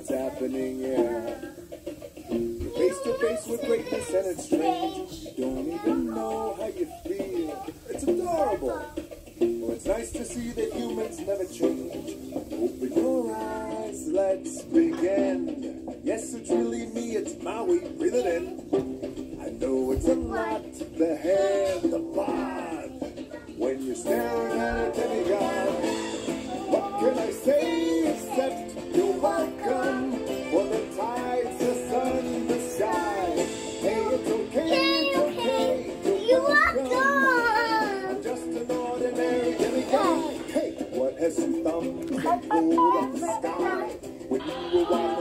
happening, yeah. You're face to face with greatness and it's strange. You don't even know how you feel. It's adorable. Well, it's nice to see that humans never change. Open your eyes, let's begin. Yes, it's really me, it's Maui, breathe it in. I know it's a lot, the hair, the bod. When you're staring at a demigod, what can I say except you're welcome? For the tides, the sun, the sky. Hey, it's okay, you're welcome. I'm just an ordinary demigod. Hey, what has you thumbed and pulled up the sky? When you were